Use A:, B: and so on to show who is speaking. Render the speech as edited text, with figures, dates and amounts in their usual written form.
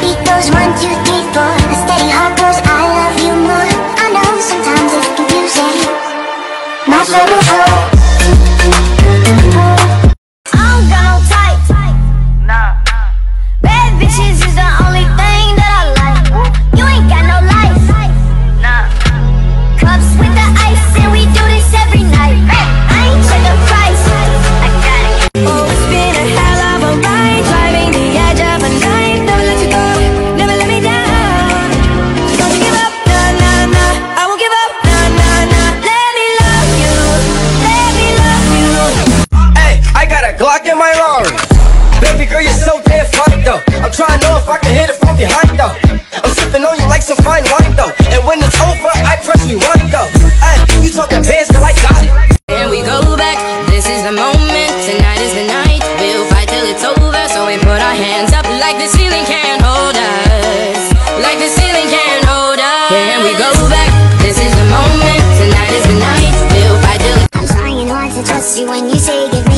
A: Beat goes 1, 2, 3, 4. A steady heart goes, I love you more. I know sometimes it's confusing. My trouble. I don't got no type. Nah. Bad bitches is the only thing that I like. You ain't got no life. Nah. Cups with the ice and we do this every night. I ain't check the price. I got it. Oh, it's been a hell of a ride, driving the edge of a knife. Never let you go, never let me down. Don't you give up, nah, nah, nah. I won't give up, nah, nah, nah. Let me love you, let me love you.
B: Hey, I got a Glock in my Rari. Baby girl, you're so damn fine though. I'm trying to know if I can hit it from behind though. I'm sipping on you like some fine wine though. And when it's over, I press rewind though. Hey, you talking bands, girl, I got it.
C: And we go back, this is the moment, tonight is the night. We'll fight till it's over, so we put our hands up like the ceiling can't hold us. Like the ceiling can't hold us. And we go back, this is the moment, tonight is the night. We'll fight till it's...
A: I'm trying hard to trust you when you say give me